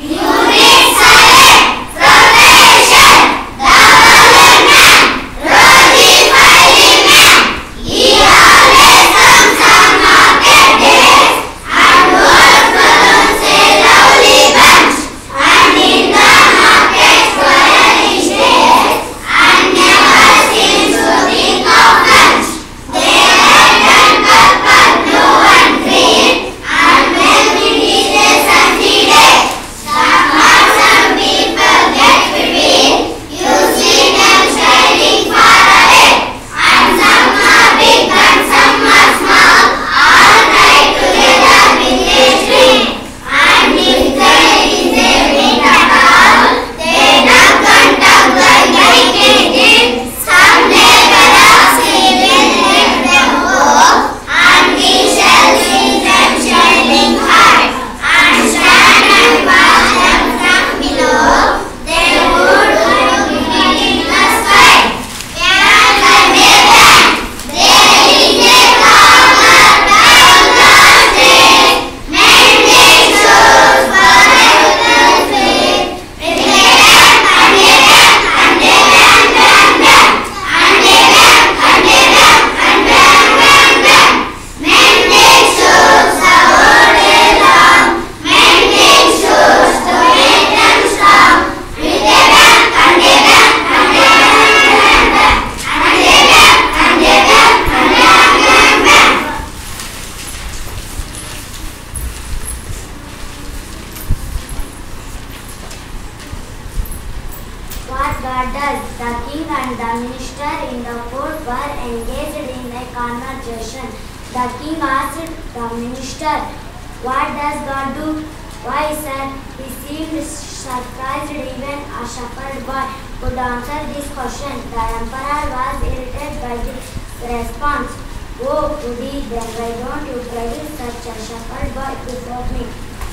does. The king and the minister in the court were engaged in a conversation. The king asked the minister, "What does God do?" "Why, sir?" He seemed surprised. Even a shepherd boy could answer this question. The emperor was irritated by this response. "Oh, goody, then why don't you produce such a shepherd boy before me?"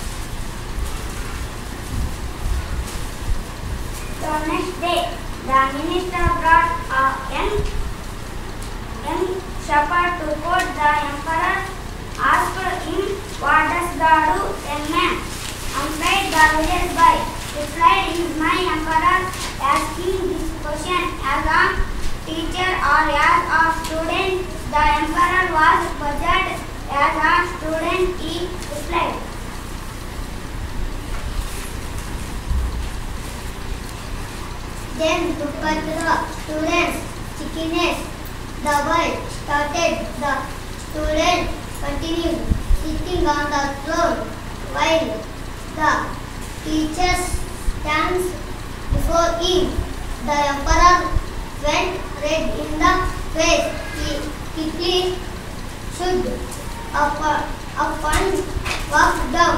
The next day, the minister brought a young shepherd to court. The emperor asked him, "What does God do?" "Young man," answered the village boy, replied, "Is my emperor asking this question as a teacher or as a student?" The emperor was puzzled. "As a student," he replied. Then Tupatra students chickeness. The boy started. The student continued sitting on the floor while the teacher stands before him. The emperor went red in the face. He quickly stood up and walked down.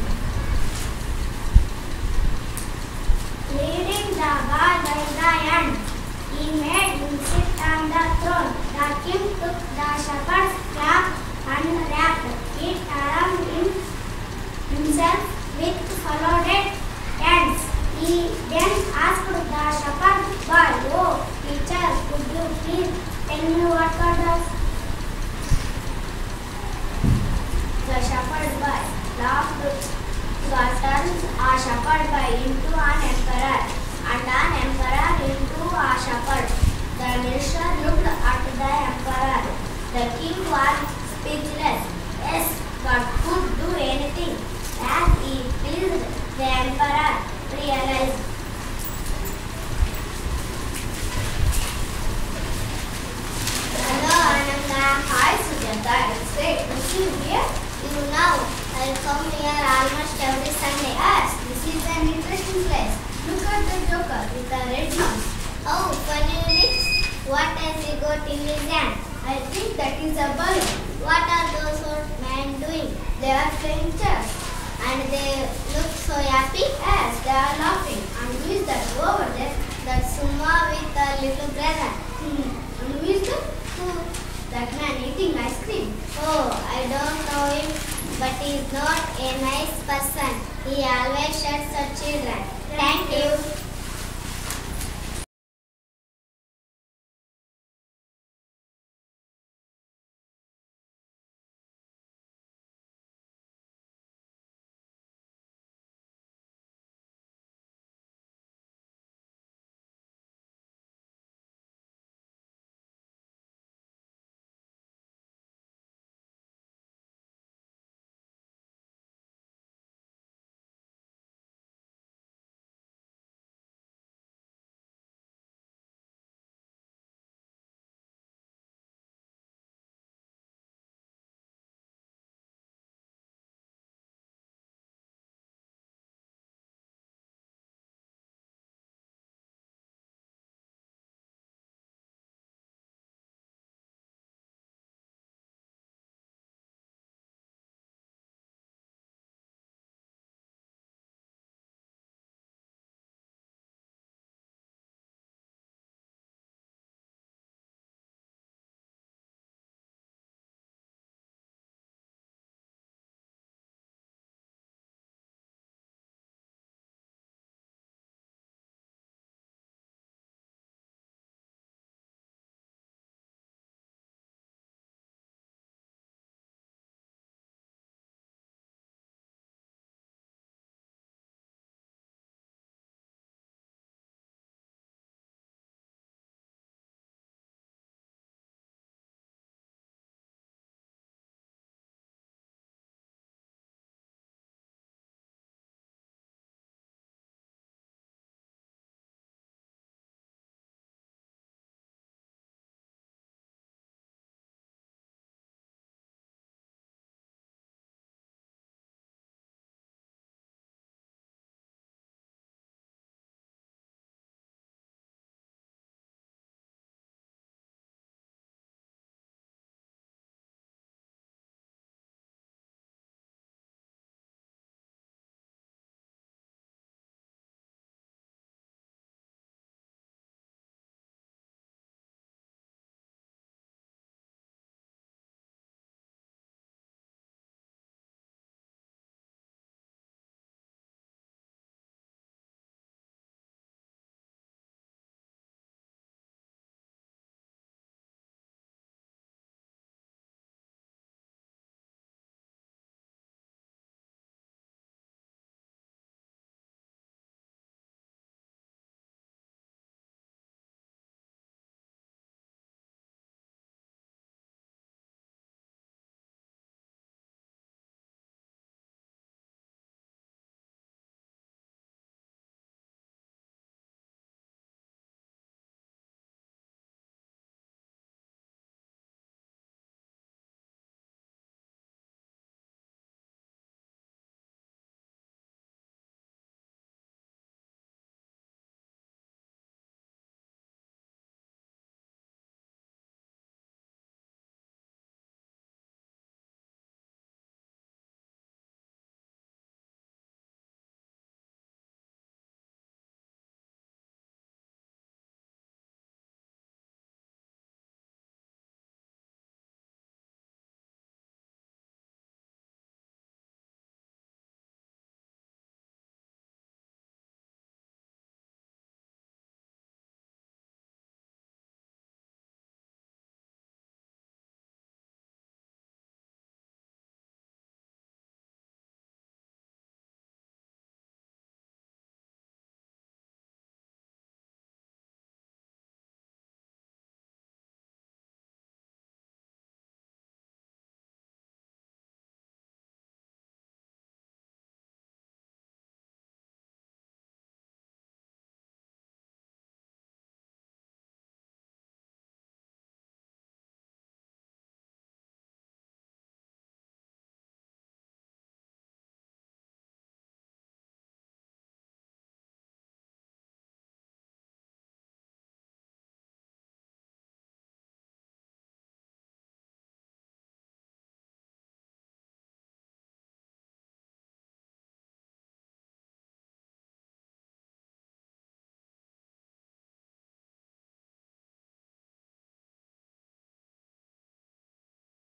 Leading the boy by the hand, he made him sit on the throne. The king took the shepherd's cloak and wrapped it around himself with folded hands. He then asked the shepherd boy, "Oh, teacher, could you please tell me what God does?" The shepherd boy laughed. God turns a shepherd boy into an emperor, and an emperor into a shepherd. The minister looked at the emperor. The king was speechless. Yes, God could do anything as he pleased. The emperor realized. Hello, Ananda. Hi, Sujata. It's great to see you here. You know, I come here almost every Sunday. Yes, this is an interesting place. Look at the joker with the red nose. Oh, funny Unix. What has he got in his hand? I think that is a balloon. What are those old men doing? They are playing chess. And they look so happy. Yes, they are laughing. And who is that over there? That's Suma with a little brother. And who is that? Who? That man eating ice cream. Oh, I don't know him. But he is not a nice person. He always shuts at children. Thank you.